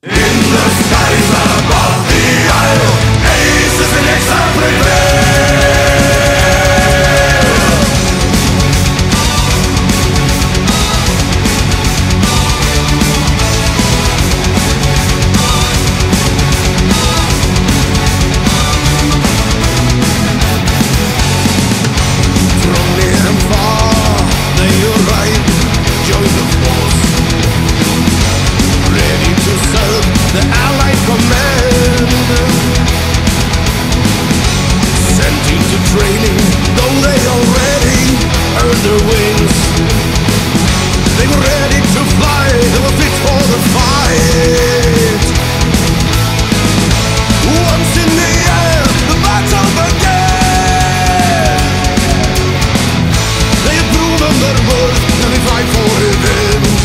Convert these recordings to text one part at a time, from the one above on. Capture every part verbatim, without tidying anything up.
In the skies above the isle, aces in exile prevail. From near and far, they arrive, join the force, ready to serve the Allied command. Sent into training, though they already earned their wings. They were ready to fly, they were fit for the fight. Once in the air, the battle began. They had proven their worth, and they fight for revenge.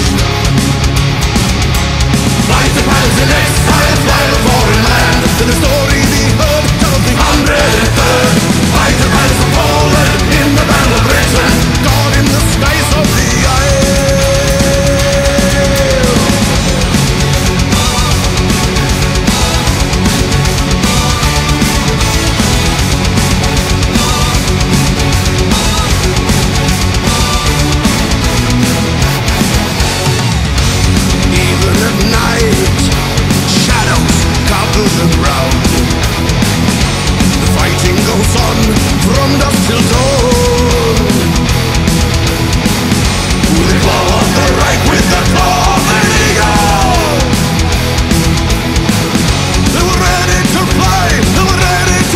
Fight the pilots in exile, fly the foreign land. To the story we heard, counting hundred and third. Fight the pilots of Poland in the battle of Britain. God in the skies of the isle. Even at night, shadows cover the ground. The fighting goes on from dusk till dawn. The claw of the right with the claw of the eagle. They were ready to fly, they were ready to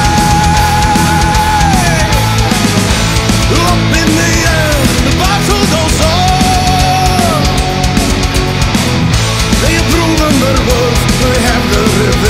die. Up in the air, the battle goes on. They have proven their worth, they have the revenge.